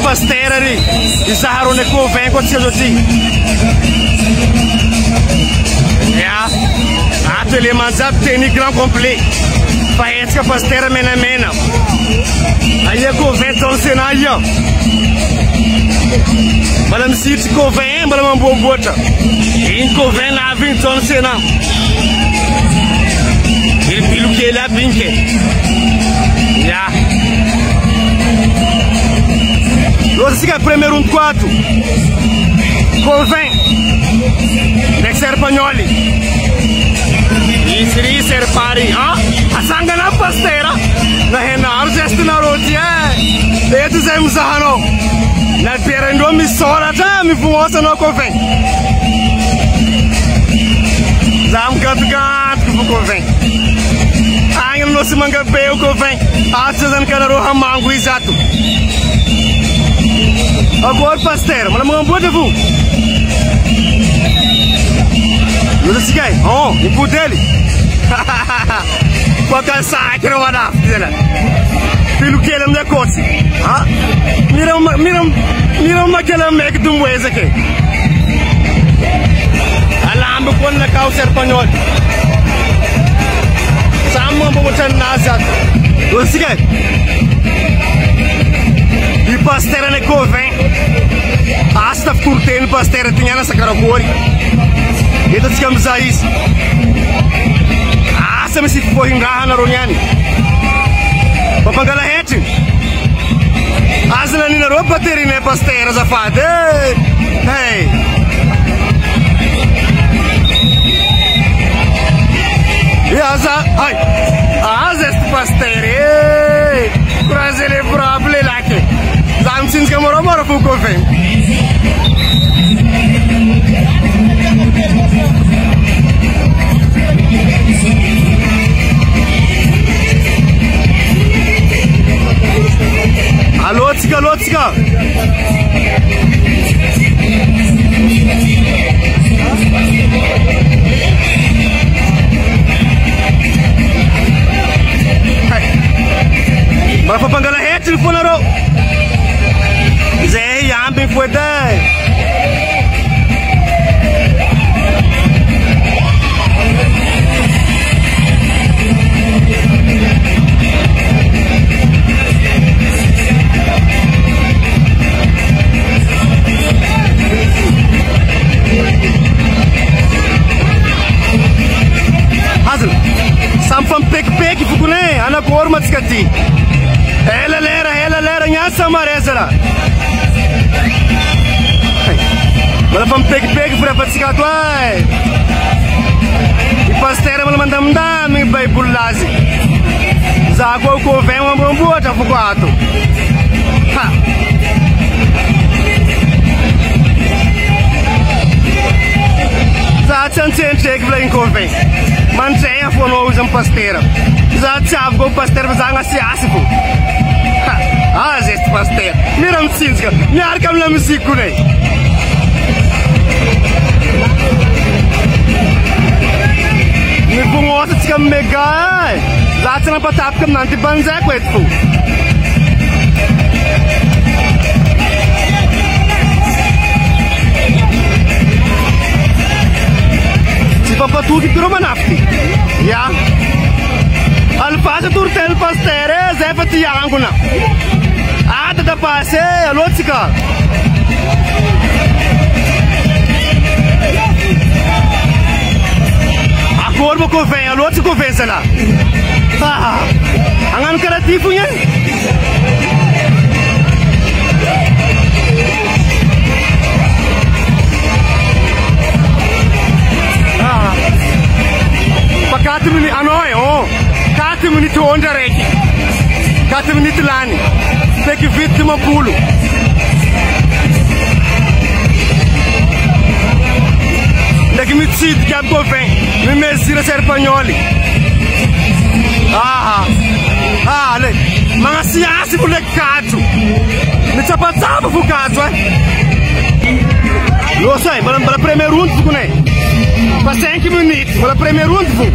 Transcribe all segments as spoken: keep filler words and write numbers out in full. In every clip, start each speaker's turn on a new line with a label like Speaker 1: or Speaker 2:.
Speaker 1: pasteur ali. Isaharo ne convém com esse assim. Ya. Atelier manzap technique grand complet. Faz que pasteur mena mena. Aí é convém tão cenário. Malam siti convém, malam bombota. In convém na vinte tão cenário. Ele pelo que ele abinque. Ya. Você que é primeiro um quatro. Convém. Tem que ser espanhol. Isso aí ser pari, ah? A sanga na pasteira. Na renar gesto na rotia. Eles é mzahano. Na perendo mi sola tá mi fumosa no convém. Zam gat gat que convém. Ai não se manga bem convém. A season cada roha mango exato. Agora pasteira, mas não pode vu. Não se quer? Oh, o pu dele. Qualquer sai que não vai dar, dizendo. Pelo que ele me cote. Ah? Mira, mira, mira uma que ele me que tu moes aqui. Alambo quando na causa espanhol. Sama botan nazat. Não se quer? E pasteira ne convém. Hasta curtendo pasteira tinha nessa caracori. Então ficamos a isso. Ah, se me se for engarra na Roniani. Papagala hete. Asla ni na roupa ter ne pasteira zafada. Hey. E asa, ai. Asa este pasteira. Prazer é próprio lá que. Zam sins que moro moro fu convém. Alô, tica, alô, tica. Mas foi pangala rete telefone ro. Zé, ya bem foi daí. Hazel, sampam pek pek fukune, ana gormat skati. Ela lera, ela lera, nyasa maresara. Malah pam pek pek fura patsikatu ai. Ipastera malah mandam dam mi bai bulazi. Zago ko vem uma bombuata fukato. Ha. Za chan chen chek blain convém. Man saya fono usam pasteira. Za chave go pasteira za ngasi asifu. Ah, este pasteira. Miram sinska. Mi arkam na musiku nei. Mi bungosa tika mega. Za chana patap kam nanti banza kwetfu. Papa tu que pirou manafti, ya? Alfasa tur tel pastere, zefati anguna. Ada da passe, alotsika. Agora vou convém, alotsika convém lá. Ah, angan kreatifu nya. Quatro minutos, ah não é, oh, quatro minutos onde é aqui, quatro minutos lá, né? Tem que vir de uma pulo. Daqui me decide que a governo me mesira ser espanhol. Ah, ah, olha, mas assim assim por lecato, me chapatava por caso, é? Não sei, mas para primeiro um tu né? Para cinco minutos, para primeiro um tu.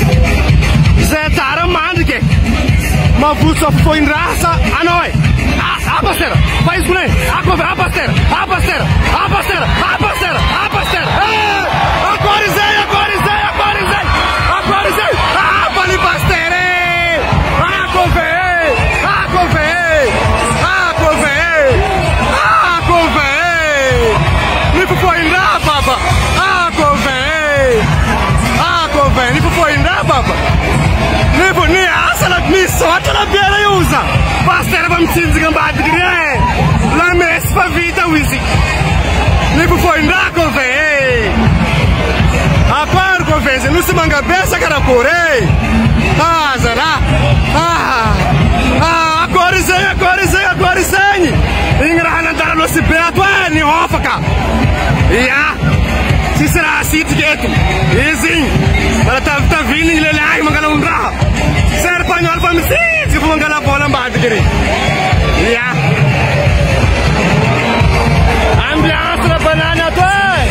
Speaker 1: Zé tara mande que, mas você só foi em raça, ah não é? Ah, a pastera, faz isso, né? A conversa, a pastera, a pastera, a pastera, a pastera, a pastera. Agora Zé, agora Zé, agora Zé, agora Zé. Ah, vale pastera. Ah, conversa, ah, conversa, ah, conversa, ah, conversa. Nipo foi ainda, papa. Ah, conversa, ah, conversa. Nipo foi ainda, papa. Nipo ni asala ni sorte na beira e usa. Pastera vamos se desgambar de gré. La messe pra vida, Wizi. Nipo foi ainda, conversa. Agora, conversa, não se manga beça, cara, porém. Ah, será? Ah, ah, agora sim, agora sim, agora sim. Ingrahan andar no cibeto, é, ni hofaka. Ya, se será assim, tigueto. Easy. Para tá, tá vindo, ele lá, mangala um raha. Ser panhol, vamos sim, se for mangala bola, mbate, querido. Ya. Ambiance na banana, tu é.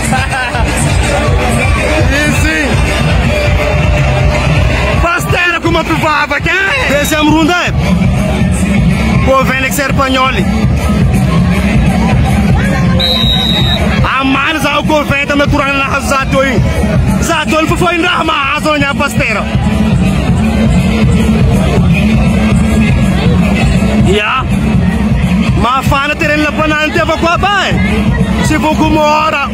Speaker 1: Easy. Pastera como provava, que é? Dezembro runda. Convém que ser panholi. A mais ao convém também por na Zatoi. Zatoi foi na Amazônia pastera. Ya. Ma fana terem la panante va qua bem. Se for como hora.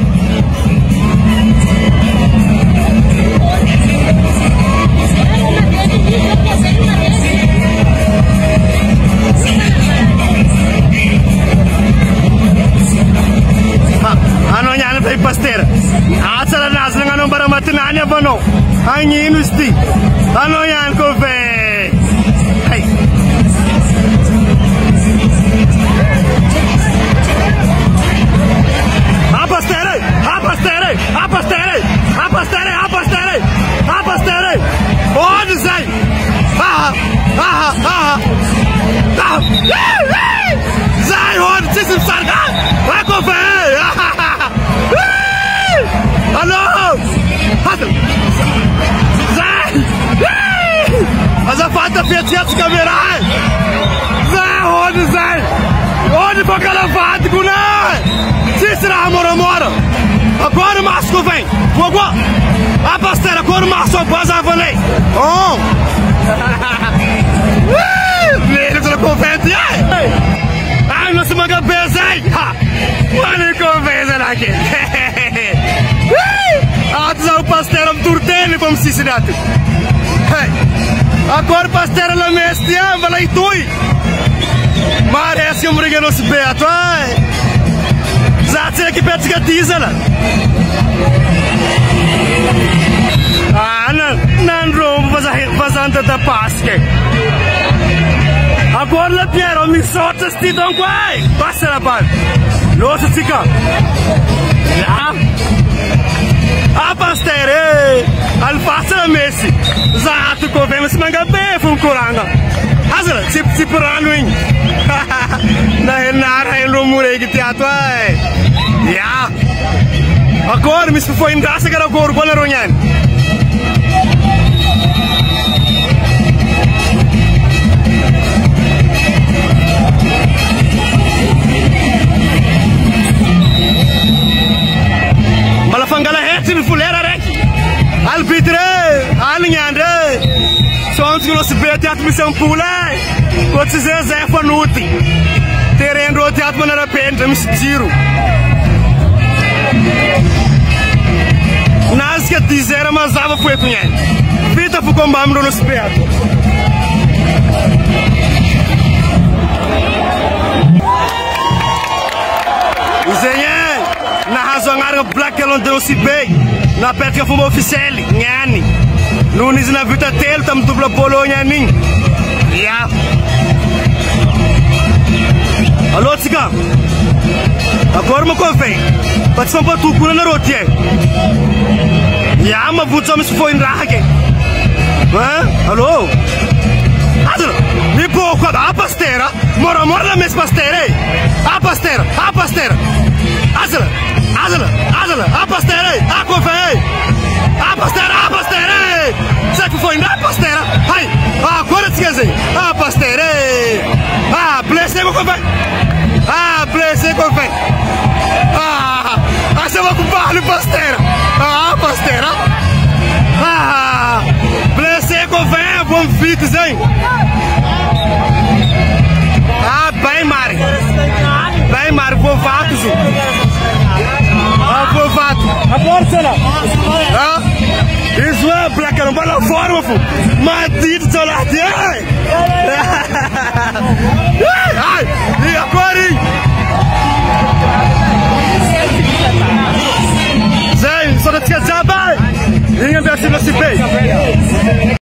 Speaker 1: Ano nyane fay pastera asala nasla ngano bara matnanya bano anyi nusti ano nyan ko fe hay a pastera a pastera a pastera a pastera a pastera a pastera o dizai ah ah ah ah zai hod sisim sarga vai ko fe. Alô! Zé! Mas a fata fez essa câmera! Zé, onde Zé? Onde foi aquela fata, Gunnar? Se será amor, amor! Agora o Márcio vem! Fogo! A pastera, agora o Márcio vai fazer! Oh! Ele se convence! Ai, não se manga bem, Zé! Olha convence aqui! O pastera turtene vamos se ensinar. Agora pastera na mestia, vai lá e tui. Parece um briga no beto, ai. Já sei que pede gatiza lá. Ah, não, não rombo fazendo da pasque. Agora la piero mi sorte sti don quai. Passa la pal. Lo si fica. Ja. A pastere, al passa Messi, zato convém se manga bem fun kuranga. Azra, se se porano in. Na renara em rumure que teatro ai. Ya. Agora me se foi em graça que era gor gola ronyan. Malafangala heti mi fulera reki. Albitre, alnyande. Sons que nos bete at mi sampula. Quando se zé fanuti. Terendo o teatro na repente mi tiro. Nas que dizer mas ava foi tunhen. Vita fu combamro no speto. Usenye na razongar black que não deu se bem na perto que fomos oficial nhani nunis na vita tel tam dubla polo nhani ya alô tsiga agora mo convém pode só para tu cura na rotie ya ma vutso me foi ndrake hã alô adoro me pouco a pastera mora mora na mes pastera a pastera a pastera azala azala azala a pastera a convém a pastera a pastera sai que foi na pastera ai Ah, agora esqueci. Ah, pasteira. Ah, blessei com café. Ah, blessei com café. Ah, ah, você vai com barulho, pasteira. Ah, pasteira. Ah, blessei com café, bom fitos, hein? Ah, bem, Mari. Bem, Mari, povato, Ju. Ah, povato.
Speaker 2: A porta lá.
Speaker 1: Ah, isso é pra caramba, lá fora, meu filho. Maldito, seu ladinho. Ai, ai, e agora, hein? Zé, só não te esquecer, vai. Ninguém vai se ver.